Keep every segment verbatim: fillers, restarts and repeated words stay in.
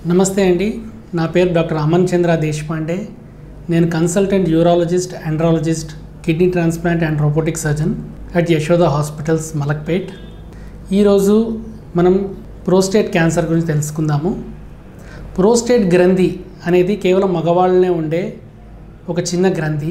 నమస్తే అండి, నా పేరు డాక్టర్ అమన్ చంద్ర దేశపాండే. నేను consultant urologist, andrologist, kidney transplant and robotic surgeon at Yashoda hospitals, Malakpet. ఈరోజు మనం ప్రోస్టేట్ క్యాన్సర్ గురించి తెలుసుకుందాము. ప్రోస్టేట్ గ్రంథి అనేది కేవలం మగవాళ్ళనే ఉండే ఒక చిన్న గ్రంథి.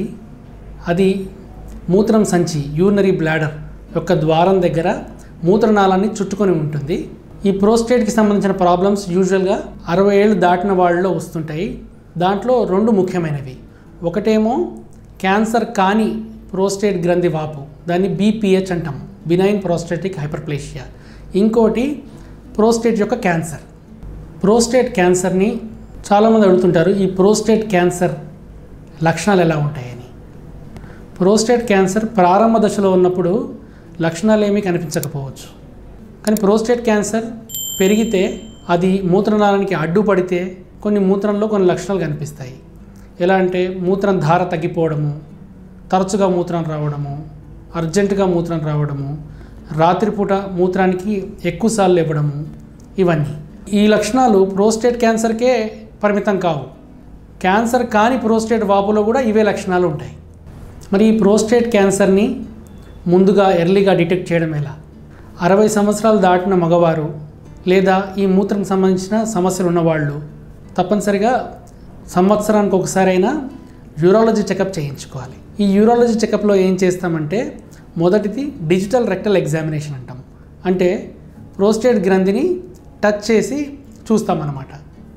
అది మూత్రం సంచి, యూరినరీ బ్లాడర్ యొక్క ద్వారం దగ్గర మూత్రనాళాన్ని చుట్టుకొని ఉంటుంది. ఈ ప్రోస్టేట్కి సంబంధించిన ప్రాబ్లమ్స్ యూజువల్గా అరవై ఏళ్ళు దాటిన వాళ్ళలో వస్తుంటాయి. దాంట్లో రెండు ముఖ్యమైనవి. ఒకటేమో క్యాన్సర్ కాని ప్రోస్టేట్ గ్రంథి వాపు, దాన్ని బీపీహెచ్ అంటాం, బినైన్ ప్రోస్టేటిక్ హైపర్ప్లేషియా. ఇంకోటి ప్రోస్టేట్ యొక్క క్యాన్సర్. ప్రోస్టేట్ క్యాన్సర్ని చాలామంది అడుగుతుంటారు, ఈ ప్రోస్టేట్ క్యాన్సర్ లక్షణాలు ఎలా ఉంటాయని. ప్రోస్టేట్ క్యాన్సర్ ప్రారంభ దశలో ఉన్నప్పుడు లక్షణాలు ఏమీ కనిపించకపోవచ్చు. కానీ ప్రోస్టేట్ క్యాన్సర్ పెరిగితే, అది మూత్రనాళానికి అడ్డుపడితే కొన్ని మూత్రంలో కొన్ని లక్షణాలు కనిపిస్తాయి. ఎలా అంటే మూత్రం ధార తగ్గిపోవడము, తరచుగా మూత్రం రావడము, అర్జెంటుగా మూత్రం రావడము, రాత్రిపూట మూత్రానికి ఎక్కువసార్లు ఇవ్వడము, ఇవన్నీ. ఈ లక్షణాలు ప్రోస్టేట్ క్యాన్సర్కే పరిమితం కావు. క్యాన్సర్ కాని ప్రోస్టేట్ వాపులో కూడా ఇవే లక్షణాలు ఉంటాయి. మరి ఈ ప్రోస్టేట్ క్యాన్సర్ని ముందుగా ఎర్లీగా డిటెక్ట్ చేయడం ఎలా? అరవై సంవత్సరాలు దాటిన మగవారు లేదా ఈ మూత్రం సంబంధించిన సమస్యలు ఉన్నవాళ్ళు తప్పనిసరిగా సంవత్సరానికి ఒకసారైనా యూరాలజీ చెకప్ చేయించుకోవాలి. ఈ యూరాలజీ చెకప్లో ఏం చేస్తామంటే, మొదటిది డిజిటల్ రెక్టల్ ఎగ్జామినేషన్ అంటాం. అంటే ప్రోస్టేట్ గ్రంథిని టచ్ చేసి చూస్తామన్నమాట.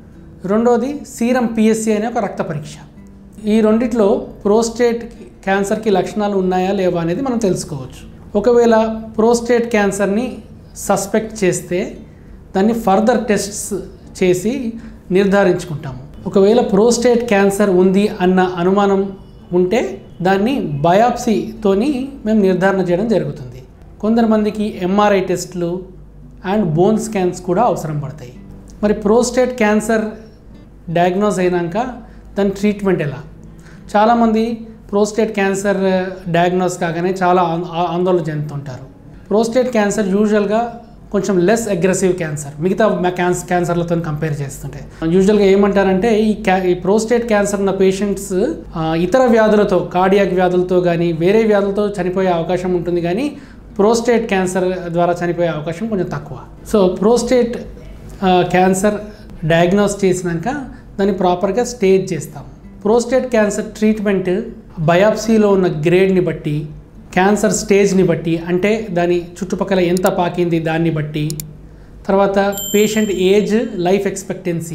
రెండోది సీరం పిఎస్సి అనే ఒక రక్త పరీక్ష. ఈ రెండిట్లో ప్రోస్టేట్ క్యాన్సర్కి లక్షణాలు ఉన్నాయా లేవా అనేది మనం తెలుసుకోవచ్చు. ఒకవేళ ప్రోస్టేట్ క్యాన్సర్ని సస్పెక్ట్ చేస్తే దాన్ని ఫర్దర్ టెస్ట్స్ చేసి నిర్ధారించుకుంటాము. ఒకవేళ ప్రోస్టేట్ క్యాన్సర్ ఉంది అన్న అనుమానం ఉంటే దాన్ని బయాప్సీతోని మేము నిర్ధారణ చేయడం జరుగుతుంది. కొందరు ఎంఆర్ఐ టెస్ట్లు అండ్ బోన్ స్కాన్స్ కూడా అవసరం పడతాయి. మరి ప్రోస్టేట్ క్యాన్సర్ డయాగ్నోజ్ అయినాక దాని ట్రీట్మెంట్ ఎలా? చాలామంది ప్రోస్టేట్ క్యాన్సర్ డయాగ్నోస్ కాగానే చాలా ఆందోళన చెందుతుంటారు. ప్రోస్టేట్ క్యాన్సర్ యూజువల్గా కొంచెం లెస్ అగ్రెసివ్ క్యాన్సర్ మిగతా క్యాన్స్ క్యాన్సర్లతో కంపేర్ చేస్తుంటే. యూజువల్గా ఏమంటారంటే, ఈ క్యా ఈ ప్రోస్టేట్ క్యాన్సర్ ఉన్న పేషెంట్స్ ఇతర వ్యాధులతో, కార్డియాక్ వ్యాధులతో కానీ వేరే వ్యాధులతో చనిపోయే అవకాశం ఉంటుంది, కానీ ప్రోస్టేట్ క్యాన్సర్ ద్వారా చనిపోయే అవకాశం కొంచెం తక్కువ. సో ప్రోస్టేట్ క్యాన్సర్ డయాగ్నోస్ చేసినాక దాన్ని ప్రాపర్గా స్టేజ్ చేస్తాం. ప్రోస్టేట్ క్యాన్సర్ ట్రీట్మెంట్ బయాప్సీలో ఉన్న గ్రేడ్ని బట్టి, క్యాన్సర్ స్టేజ్ని బట్టి, అంటే దాని చుట్టుపక్కల ఎంత పాకింది దాన్ని బట్టి, తర్వాత patient age, life expectancy,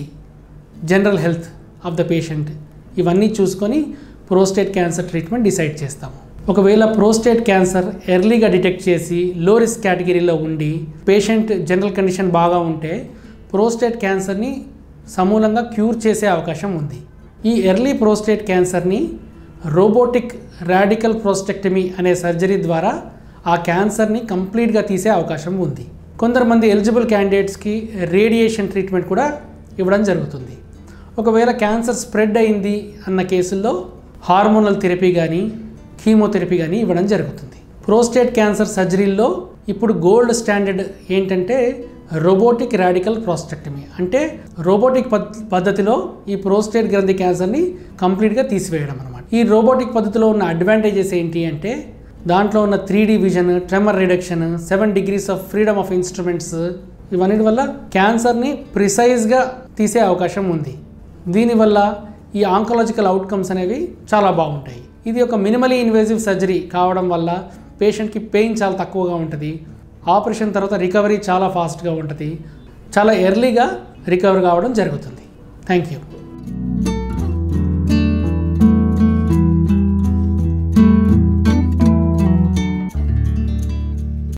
general health of the patient, ఇవన్నీ చూసుకొని ప్రోస్టేట్ క్యాన్సర్ ట్రీట్మెంట్ డిసైడ్ చేస్తాము. ఒకవేళ ప్రోస్టేట్ క్యాన్సర్ ఎర్లీగా డిటెక్ట్ చేసి లో రిస్క్ కేటగిరీలో ఉండి పేషెంట్ జనరల్ కండిషన్ బాగా ఉంటే ప్రోస్టేట్ క్యాన్సర్ని సమూలంగా క్యూర్ చేసే అవకాశం ఉంది. ఈ ఎర్లీ ప్రోస్టేట్ క్యాన్సర్ని రోబోటిక్ రాడికల్ ప్రోస్టెక్టమీ అనే సర్జరీ ద్వారా ఆ క్యాన్సర్ని కంప్లీట్గా తీసే అవకాశం ఉంది. కొందరు మంది ఎలిజిబుల్ క్యాండిడేట్స్కి రేడియేషన్ ట్రీట్మెంట్ కూడా ఇవ్వడం జరుగుతుంది. ఒకవేళ క్యాన్సర్ స్ప్రెడ్ అయింది అన్న కేసుల్లో హార్మోనల్ థెరపీ కానీ కీమోథెరపీ కానీ ఇవ్వడం జరుగుతుంది. ప్రోస్టేట్ క్యాన్సర్ సర్జరీల్లో ఇప్పుడు గోల్డ్ స్టాండర్డ్ ఏంటంటే రోబోటిక్ రాడికల్ ప్రోస్టెక్టమీ. అంటే రోబోటిక్ పద్ధతిలో ఈ ప్రోస్టేట్ గ్రంథి క్యాన్సర్ని కంప్లీట్గా తీసివేయడం అనమాట. ఈ రోబోటిక్ పద్ధతిలో ఉన్న అడ్వాంటేజెస్ ఏంటి అంటే, దాంట్లో ఉన్న three D vision, tremor reduction, seven degrees of freedom of instruments, ఇవన్నిటి వల్ల క్యాన్సర్ని ప్రిసైజ్గా తీసే అవకాశం ఉంది. దీనివల్ల ఈ ఆంకలాజికల్ అవుట్కమ్స్ అనేవి చాలా బాగుంటాయి. ఇది ఒక మినిమలీ ఇన్వేజివ్ సర్జరీ కావడం వల్ల పేషెంట్కి పెయిన్ చాలా తక్కువగా ఉంటుంది. ఆపరేషన్ తర్వాత రికవరీ చాలా ఫాస్ట్గా ఉంటుంది. చాలా ఎర్లీగా రికవర్ కావడం జరుగుతుంది. Thank you.